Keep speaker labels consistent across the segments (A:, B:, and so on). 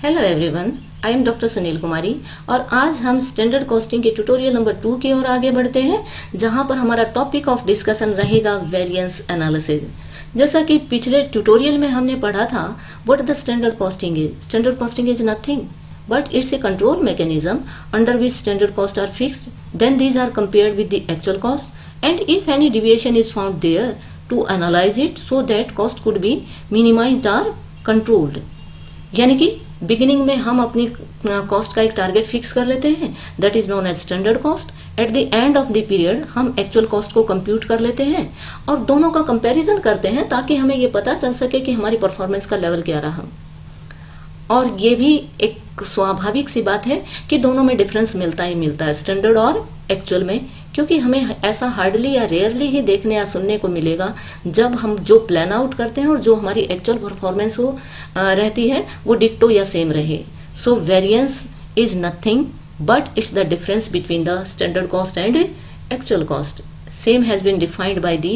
A: Hello everyone, I am doctor Sunil Kumari और आज हम स्टैंडर्ड कॉस्टिंग के ट्यूटोरियल नंबर 2 की ओर आगे बढ़ते हैं, जहां पर हमारा टॉपिक ऑफ डिस्कशन रहेगा वेरिएंस एनालिसिस। जैसा कि पिछले ट्यूटोरियल में हमने पढ़ा था, what the standard costing is. Standard costing is nothing but it's a control mechanism under which standard costs are fixed, then these are compared with the actual cost, and if any deviation is found there, to analyze it so that cost could be minimized or controlled। यानी कि beginning में हम अपनी cost का एक target fix कर लेते हैं, that is known as standard cost. At the end of the period हम एक्चुअल कॉस्ट को कंप्यूट कर लेते हैं और दोनों का कंपैरिजन करते हैं ताकि हमें ये पता चल सके कि हमारी परफॉर्मेंस का लेवल क्या रहा। और ये भी एक स्वाभाविक सी बात है कि दोनों में डिफरेंस मिलता ही मिलता है, स्टैंडर्ड और एक्चुअल में, क्योंकि हमें ऐसा हार्डली या रेयरली ही देखने या सुनने को मिलेगा जब हम जो प्लान आउट करते हैं और जो हमारी एक्चुअल परफॉर्मेंस हो रहती है वो डिक्टो या सेम रहे। So variance is nothing but it's the difference between the standard cost and actual cost. Same has been defined by the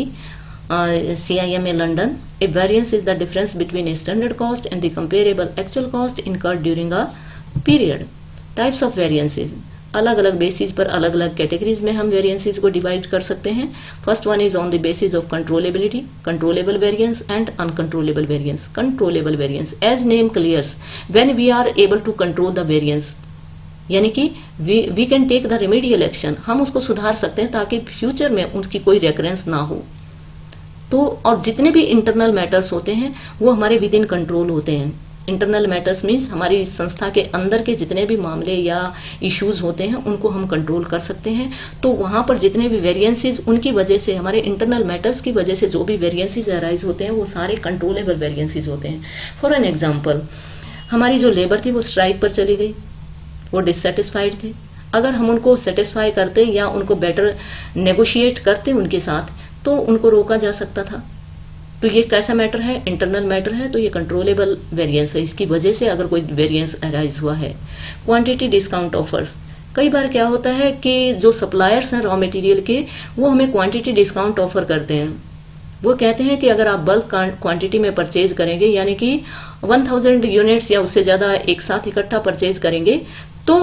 A: CIMA London. A variance is the difference between a standard cost and the comparable actual cost incurred during a period. Types of variances. अलग अलग basis पर अलग अलग categories में हम variances को divide कर सकते हैं। First one is on the basis of controllability, controllable variance and uncontrollable variance. Controllable variance, as name clears, when we are able to control the variance, यानी कि we can take the remedial action, हम उसको सुधार सकते हैं ताकि future में उनकी कोई रेकरेंस ना हो। तो और जितने भी इंटरनल मैटर्स होते हैं वो हमारे विद इन कंट्रोल होते हैं। इंटरनल मैटर्स मीन्स हमारी संस्था के अंदर के जितने भी मामले या इश्यूज होते हैं उनको हम कंट्रोल कर सकते हैं। तो वहां पर जितने भी वेरिएंसेस, उनकी वजह से, हमारे इंटरनल मैटर्स की वजह से जो भी वेरिएंसेस अराइज होते हैं वो सारे कंट्रोलेबल वेरिएंसेस होते हैं। फॉर एन एग्जाम्पल, हमारी जो लेबर थी वो स्ट्राइक पर चली गई, वो डिससेटिस्फाइड थे। अगर हम उनको सेटिस्फाई करते या उनको बेटर नेगोशिएट करते उनके साथ तो उनको रोका जा सकता था। तो ये कैसा मैटर है? इंटरनल मैटर है, तो ये कंट्रोलेबल वेरिएंस है। इसकी वजह से अगर कोई वेरिएंस अराइज हुआ है। क्वांटिटी डिस्काउंट ऑफर्स, कई बार क्या होता है कि जो सप्लायर्स हैं रॉ मटेरियल के, वो हमें क्वांटिटी डिस्काउंट ऑफर करते हैं। वो कहते हैं कि अगर आप बल्क क्वांटिटी में परचेज करेंगे, यानी कि 1000 यूनिट्स या उससे ज्यादा एक साथ इकट्ठा परचेज करेंगे, तो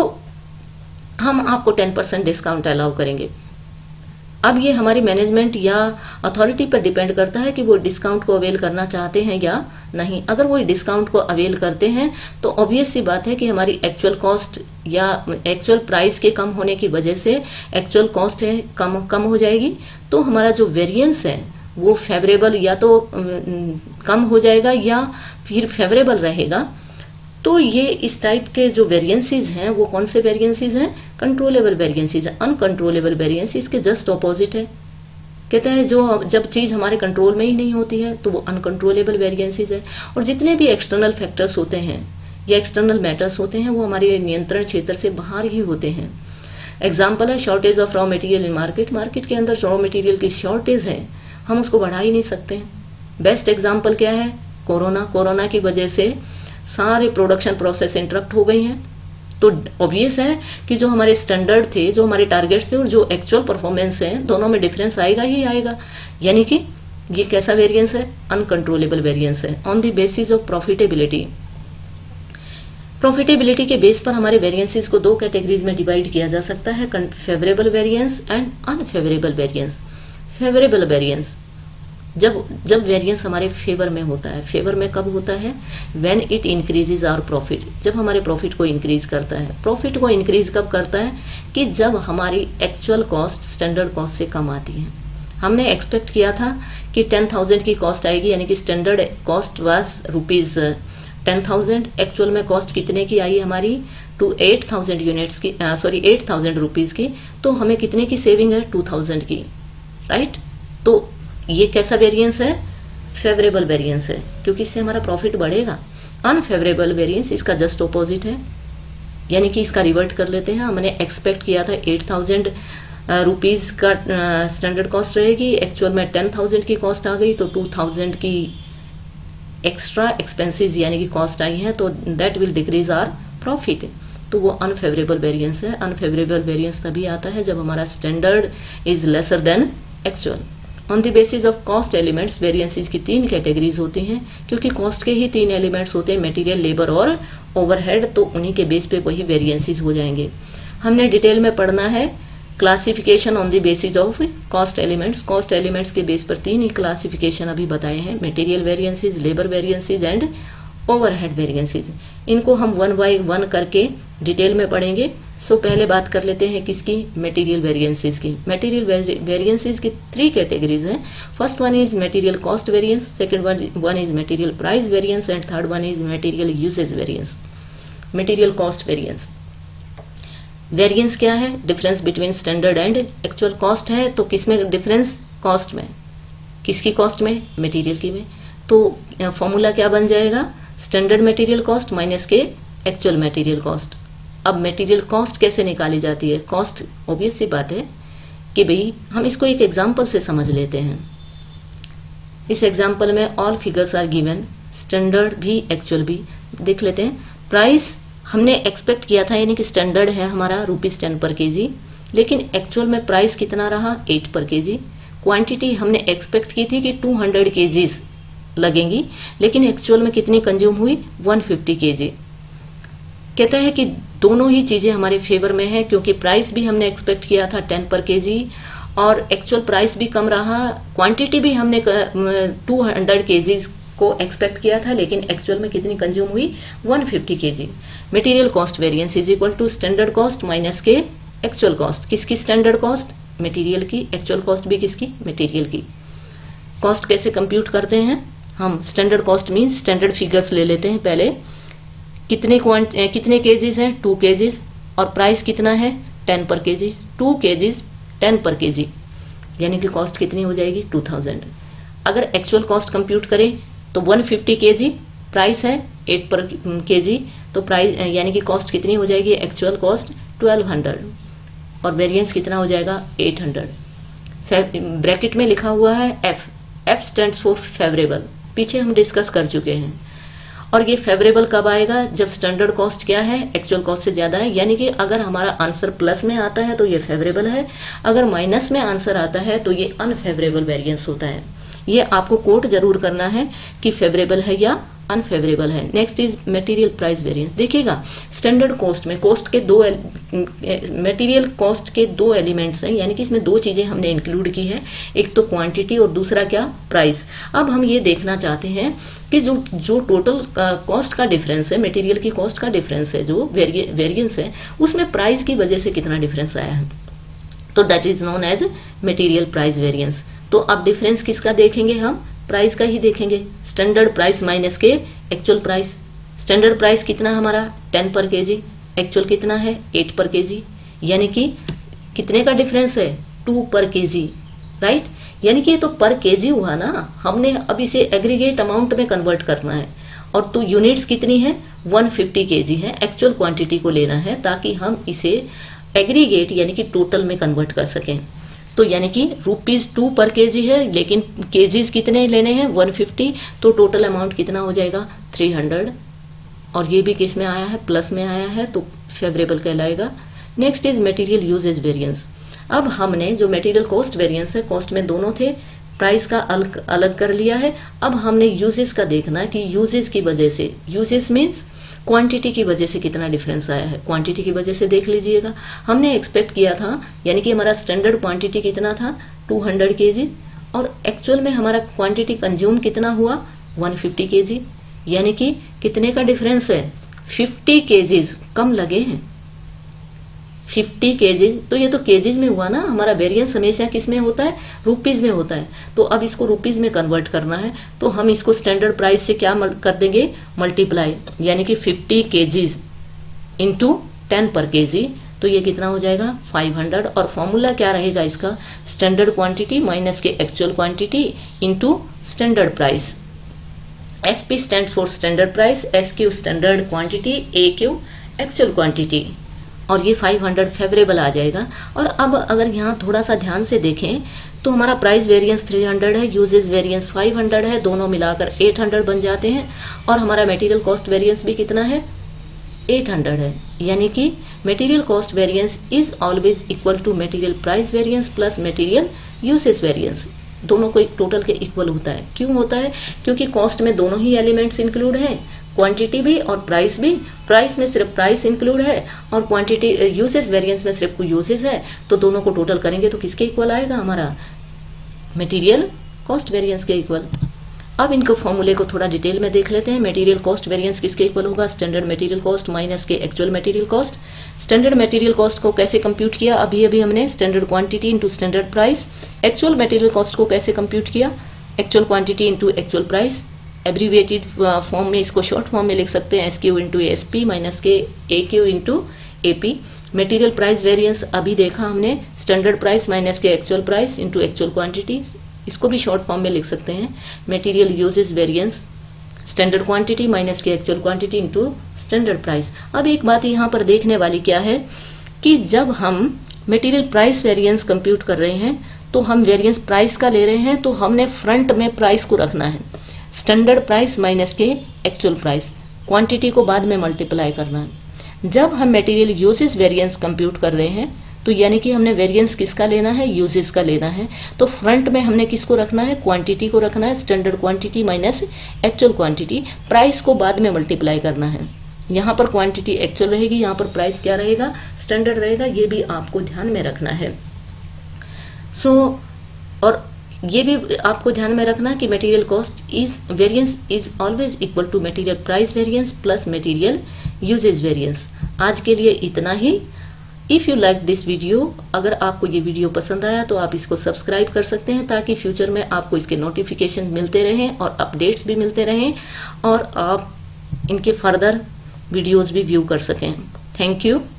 A: हम आपको 10% डिस्काउंट अलाउ करेंगे। अब ये हमारी मैनेजमेंट या अथॉरिटी पर डिपेंड करता है कि वो डिस्काउंट को अवेल करना चाहते हैं या नहीं। अगर वो डिस्काउंट को अवेल करते हैं तो ऑब्वियस सी बात है कि हमारी एक्चुअल कॉस्ट या एक्चुअल प्राइस के कम होने की वजह से एक्चुअल कॉस्ट है कम हो जाएगी, तो हमारा जो वेरिएंस है वो फेवरेबल या तो कम हो जाएगा या फिर फेवरेबल रहेगा। तो ये इस टाइप के जो वेरिएंसेस हैं वो कौन से वेरिएंसेस हैं? Controllable variances. अनकंट्रोलेबल वेरिएंस इसके जस्ट ऑपोजिट है। कहते हैं जो जब चीज हमारे कंट्रोल में ही नहीं होती है तो वो अनकंट्रोलेबल वेरिएंसेस है। और जितने भी एक्सटर्नल फैक्टर्स होते हैं या एक्सटर्नल मैटर्स होते हैं वो हमारे नियंत्रण क्षेत्र से बाहर ही होते हैं। एग्जाम्पल है shortage of raw material in market. Market के अंदर रॉ मटेरियल की शॉर्टेज है, हम उसको बढ़ा ही नहीं सकते हैं। बेस्ट एग्जाम्पल क्या है? कोरोना। कोरोना की वजह से सारे प्रोडक्शन प्रोसेस इंटरप्ट हो गई हैं। तो ऑब्वियस है कि जो हमारे स्टैंडर्ड थे, जो हमारे टारगेट्स थे और जो एक्चुअल परफॉर्मेंस है, दोनों में डिफरेंस आएगा ही आएगा। यानी कि ये कैसा वेरिएंस है? अनकंट्रोलेबल वेरिएंस है। On the basis of profitability, profitability के बेस पर हमारे वेरिएंसेस को दो कैटेगरीज में डिवाइड किया जा सकता है, favourable variance and unfavourable variance. Favourable variance, जब वेरिएंस हमारे फेवर में होता है। फेवर में कब होता है? When it increases our profit, जब हमारे प्रॉफिट को इंक्रीज करता है। प्रॉफिट को इंक्रीज कब करता है? कि जब हमारी एक्चुअल कॉस्ट स्टैंडर्ड कॉस्ट से कम आती है। हमने एक्सपेक्ट किया था कि 10,000 की कॉस्ट आएगी, यानी कि स्टैंडर्ड कॉस्ट वाज ₹10,000। एक्चुअल में कॉस्ट कितने की आई हमारी? 8,000 यूनिट्स की, 8,000 रुपीज की। तो हमें कितने की सेविंग है? 2,000 की, राइट? तो ये कैसा वेरिएंस है? फेवरेबल वेरिएंस है, क्योंकि इससे हमारा प्रॉफिट बढ़ेगा। अनफेवरेबल वेरिएंस इसका जस्ट ऑपोजिट है, यानी कि इसका रिवर्ट कर लेते हैं। हमने एक्सपेक्ट किया था 8,000 रुपीज का स्टैंडर्ड कॉस्ट रहेगी, एक्चुअल में 10,000 की कॉस्ट आ गई, तो 2,000 की एक्स्ट्रा एक्सपेंसेस यानी कि कॉस्ट आई है, तो that will decrease our profit. तो वो अनफेवरेबल वेरिएंस है। अनफेवरेबल वेरिएंस तभी आता है जब हमारा standard is lesser than actual. On the basis of cost elements variances की 3 कैटेगरीज होती हैं, क्योंकि कॉस्ट के ही 3 एलिमेंट्स होते हैं, मटेरियल, लेबर और ओवरहेड, तो उन्हीं के बेस पे वही वेरिएंसेस हो जाएंगे। हमने डिटेल में पढ़ना है classification on the basis of cost elements. Cost elements के बेस पर 3 ही क्लासिफिकेशन अभी बताए हैं, material variances, labour variances and overhead variances. इनको हम 1 बाय 1 करके डिटेल में पढ़ेंगे। सो पहले बात कर लेते हैं किसकी, मटेरियल वेरिएंसेस की। मटेरियल वेरिएंसेस की 3 कैटेगरीज हैं। First one is material cost variance, second one is material price variance and third one is material usage variance. Material cost variance, variance क्या है, difference between standard and actual cost है। तो किसमें difference, cost में, किसकी cost में, material की में। तो फॉर्मूला क्या बन जाएगा, स्टैंडर्ड मटेरियल कॉस्ट माइनस के एक्चुअल मटेरियल कॉस्ट। अब मटेरियल कॉस्ट कैसे निकाली जाती है, कॉस्ट ऑब्वियस सी बात है कि भाई हम इसको एक एग्जांपल से समझ लेते हैं। इस एग्जांपल में all figures are given, standard भी एक्चुअल भी। देख लेते हैं। प्राइस हमने एक्सपेक्ट किया था, यानी कि स्टैंडर्ड है हमारा ₹10 पर केजी, लेकिन एक्चुअल में प्राइस कितना रहा, 8 पर केजी। क्वांटिटी हमने एक्सपेक्ट की थी कि 200 केजीज लगेंगी, लेकिन एक्चुअल में कितनी कंज्यूम हुई, 150 केजी। कहता है कि दोनों ही चीजें हमारे फेवर में है, क्योंकि प्राइस भी हमने एक्सपेक्ट किया था 10 पर केजी और एक्चुअल प्राइस भी कम रहा। क्वांटिटी भी हमने 200 केजीज को एक्सपेक्ट किया था, लेकिन एक्चुअल में कितनी कंज्यूम हुई, 150 KG. Material cost variance is equal to standard cost minus के एक्चुअल कॉस्ट। किसकी स्टैंडर्ड कॉस्ट, मटेरियल की, एक्चुअल कॉस्ट भी किसकी, मटेरियल की। कॉस्ट कैसे कंप्यूट करते हैं हम, standard cost means standard figures ले लेते हैं पहले। कितने केजीज हैं, 2 केजीज, और प्राइस कितना है, 10 पर केजी। 2 केजीज 10 पर केजी, यानी कि कॉस्ट कितनी हो जाएगी, 2000। अगर एक्चुअल कॉस्ट कंप्यूट करें तो 150 केजी, प्राइस है 8 पर केजी, तो प्राइस यानी कि कॉस्ट कितनी हो जाएगी, एक्चुअल कॉस्ट 1200 और वेरिएंस कितना हो जाएगा, 800। ब्रैकेट में लिखा हुआ है एफ स्टैंड्स फॉर फेवरेबल, पीछे हम डिस्कस कर चुके हैं। और ये फेवरेबल कब आएगा, जब स्टैंडर्ड कॉस्ट क्या है, एक्चुअल कॉस्ट से ज्यादा है। यानी कि अगर हमारा आंसर प्लस में आता है तो ये फेवरेबल है, अगर माइनस में आंसर आता है तो ये अनफेवरेबल वेरिएंस होता है। ये आपको कोट जरूर करना है कि फेवरेबल है या अनफेवरेबल है। Next is material price variance. देखिएगा स्टैंडर्ड कॉस्ट में मटेरियल कॉस्ट के 2 एलिमेंट्स हैं, यानी कि इसमें 2 चीजें हमने इंक्लूड की है, एक तो क्वांटिटी और दूसरा क्या, प्राइस। अब हम ये देखना चाहते हैं कि जो टोटल कॉस्ट का डिफरेंस है, मटेरियल की कॉस्ट का डिफरेंस है, जो वेरिएंस है, उसमें प्राइस की वजह से कितना डिफरेंस आया है, तो that is known as material price variance. तो अब डिफरेंस किसका देखेंगे हम, प्राइस का ही देखेंगे। स्टैंडर्ड प्राइस माइनस के एक्चुअल प्राइस। स्टैंडर्ड प्राइस कितना हमारा 10 पर केजी, एक्चुअल कितना है 8 पर केजी, यानी कि कितने का डिफरेंस है, 2 पर केजी, राइट। यानी कि ये तो पर केजी हुआ ना, हमने अब इसे एग्रीगेट अमाउंट में कन्वर्ट करना है। और तो यूनिट्स कितनी है, 150 केजी है, एक्चुअल क्वांटिटी को लेना है ताकि हम इसे एग्रीगेट यानी कि टोटल में कन्वर्ट कर सकें। तो यानी कि ₹2 पर केजी है, लेकिन केजीज कितने लेने हैं, 150, तो टोटल अमाउंट कितना हो जाएगा, 300। और ये भी किस में आया है, प्लस में आया है, तो फेवरेबल कहलाएगा। Next is material usage variance. अब हमने जो मटेरियल कॉस्ट वेरिएंस है, कॉस्ट में दोनों थे, प्राइस का अलग कर लिया है। अब हमने यूजेस का देखना है कि यूजेस की वजह से, यूजेस मीन्स क्वांटिटी की वजह से कितना डिफरेंस आया है। क्वांटिटी की वजह से देख लीजिएगा, हमने एक्सपेक्ट किया था, यानी कि हमारा स्टैंडर्ड क्वांटिटी कितना था, 200 केजी, और एक्चुअल में हमारा क्वांटिटी कंज्यूम कितना हुआ, 150 केजी, यानी कि कितने का डिफरेंस है, 50 केजीज कम लगे हैं, 50 केजीज। तो ये तो केजीज में हुआ ना, हमारा वेरिएंस हमेशा किस में होता है, रुपीज में होता है। तो अब इसको रुपीज में कन्वर्ट करना है, तो हम इसको स्टैंडर्ड प्राइस से क्या कर देंगे, मल्टीप्लाई, यानी कि 50 केजीज इंटू 10 पर केजी, तो ये कितना हो जाएगा, 500। और फॉर्मूला क्या रहेगा इसका, स्टैंडर्ड क्वांटिटी माइनस के actual quantity into standard price. SP stands for standard price, SQ standard quantity, AQ actual quantity, और ये 500 फेवरेबल आ जाएगा। और अब अगर यहाँ थोड़ा सा ध्यान से देखें तो हमारा प्राइस वेरिएंस 300 है, यूजेज वेरिएंस 500 है, दोनों मिलाकर 800 बन जाते हैं। और हमारा मटेरियल कॉस्ट वेरिएंस भी कितना है, 800 है। यानी कि material cost variance is always equal to material price variance plus material usage variance. दोनों को एक टोटल के इक्वल होता है। क्यों होता है? क्योंकि कॉस्ट में दोनों ही एलिमेंट्स इंक्लूड हैं, क्वांटिटी भी और प्राइस भी। प्राइस में सिर्फ प्राइस इंक्लूड है और क्वांटिटी यूसेज वेरिएंस में सिर्फ यूसेज है, तो दोनों को टोटल करेंगे तो किसके इक्वल आएगा? हमारा मटेरियल कॉस्ट वेरिएंस के इक्वल। अब इनको फॉर्मूले को थोड़ा डिटेल में देख लेते हैं। मटेरियल कॉस्ट वेरिएंस किसके इक्वल होगा? स्टैंडर्ड मटेरियल कॉस्ट माइनस के actual material cost. Standard material cost को कैसे कंप्यूट किया? अभी अभी हमने standard quantity into standard price. Actual material cost को कैसे कंप्यूट किया? Actual quantity into actual price. Abbreviated form में, इसको शॉर्ट फॉर्म में लिख सकते हैं SQ इंटू SP माइनस के AQ into AP। Material price variance अभी देखा हमने, स्टैंडर्ड प्राइस माइनस के actual price into actual quantity, इसको भी शॉर्ट फॉर्म में लिख सकते हैं। Material usage variance standard quantity minus के actual quantity into standard price. अब एक बात यहाँ पर देखने वाली क्या है कि जब हम मटेरियल प्राइस वेरिएंस कंप्यूट कर रहे हैं तो हम वेरिएंस प्राइस का ले रहे हैं, तो हमने फ्रंट में प्राइस को रखना है, स्टैंडर्ड प्राइस माइनस के एक्चुअल प्राइस, क्वांटिटी को बाद में मल्टीप्लाई करना है। जब हम मटेरियल यूजेस वेरिएंस कंप्यूट कर रहे हैं तो यानी कि हमने वेरिएंस किसका लेना है? यूजेस का लेना है। तो फ्रंट में हमने किसको रखना है? क्वांटिटी को रखना है, standard quantity minus actual quantity. Price को बाद में मल्टीप्लाई करना है। यहाँ पर क्वांटिटी एक्चुअल रहेगी, यहाँ पर प्राइस क्या रहेगा? स्टैंडर्ड रहेगा। ये भी आपको ध्यान में रखना है। और ये भी आपको ध्यान में रखना कि material cost is variance is always equal to material price variance plus material usage variance. आज के लिए इतना ही। If you like this video, अगर आपको ये वीडियो पसंद आया तो आप इसको सब्सक्राइब कर सकते हैं ताकि फ्यूचर में आपको इसके नोटिफिकेशन मिलते रहें और अपडेट्स भी मिलते रहें और आप इनके फर्दर वीडियोस भी व्यू कर सकें। Thank you.